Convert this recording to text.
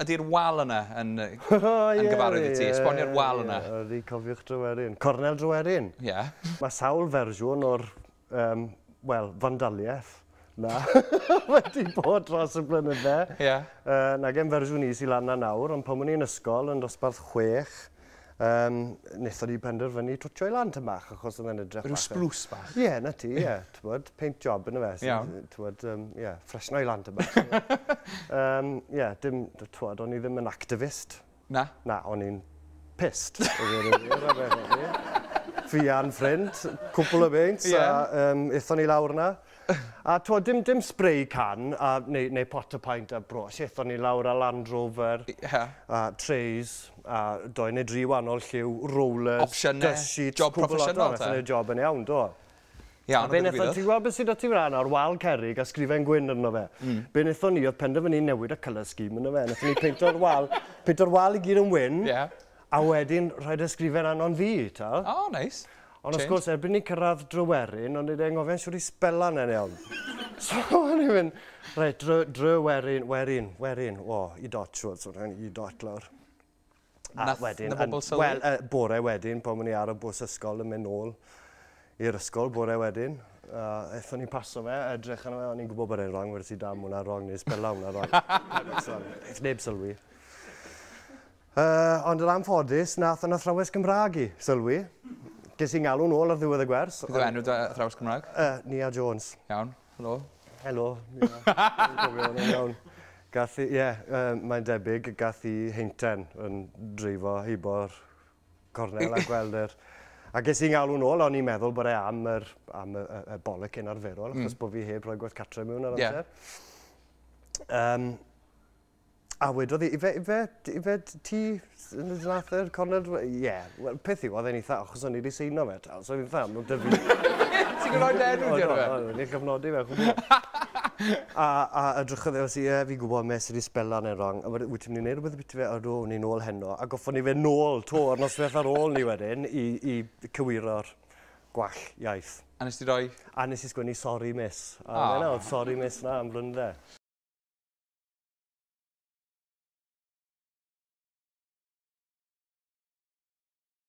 ydy'r wal yna yn gyfarwydd i ti? Esbonio'r wal yna. Ydy Cofiwch Dryweryn. Cornel Dryweryn. Ie. Mae sawl fersiwn o'r, wel, fandaliaeth. Na, wedi bod dros y blynydde. Ie. Na gen fersiwn i sy'n lan na nawr, ond pan mwyn i'n ysgol yn dosbarth 6, wnaethon ni penderfynu twtio i lan bach, achos oedd yn edrych bach. Rhyw splws bach? Ie, na ti, ie. Paint job yn y fe. Iawn. Ie, ffresno i lan bach. Ie, o'n i ddim yn activist. Na? Na, o'n i'n pissed. Fi a'n ffrind, cwpl o beint, a eithon ni lawr yna. A dim spray can, neu pot o paint a bros, eithon ni lawr a Land Rover, a trays, a 2 neu 3 wannol lliw, rollers, opsiynau, job proffesiynol te? Opsiynau job yn iawn, do. Iawn, ti'n gweld beth sydd o ti fran ar wal cerrig a sgrifen gwyn arno fe. Be wnaethon ni, oedd penderfynu newid y colour scheme arno fe. Wnaethon ni peinto'r wal i gyd yn wyn, a wedyn rhaid y sgrifen anon fi, tal. O, neis. Ond wrth gwrs, erbyn ni cyrraedd Dryweryn, ond ni'n ngofyn siwr i spelan yn iawn. So, o'n i'n mynd, reit, Dryweryn, o, i dot siwr, so rhaid i dot lawr. A wedyn, wel, bore wedyn, pan o'n i ar y bws ysgol yn mynd nôl i'r ysgol, bore wedyn. Eithon ni'n paso fe, edrych yna fe, o'n i'n gwybod bod e'n rong, wedi dam hwnna rong, neu spela hwnna rong. Eith neb sylwi. Ond yn anffodus, nath yna athrawes Gymraeg i sylwi. Ges i'n galw nôl ar ddiwedd y gwers. Beth yw enw athrawes Cymraeg? Nia Jones. Iawn, helo. Helo. Mae'n debyg gath i heinten yn dreifo hibo'r cornel a gweld yr... A ges i'n galw nôl, o'n i'n meddwl bod e am y bolec yn arferol, achos bod fi heb rhoi gwaith catre mewn ar amser. A wedodd i fe ti nath yr cornel... Ie, wel, peth yw, oedd e'n eitha, achos o'n i wedi seino fe, tal, so fi'n eitha amlwg dy fi. Ti'n gwneud enw di ar fe? O'n i'n cyfnodi fe, chwbl. A edrychodd e, fi gwybod mes ydi spelan yn rong, a wyt ti'n mynd i wneud rhywbeth beth i fe, o'n i'n nôl heno, a goffon ni fe nôl to'r noswaith ar ôl ni wedyn i cywiro'r gwall iaith. A nes ti roi? A nes i sgwennu sori miss. A sorry miss na am blynydde.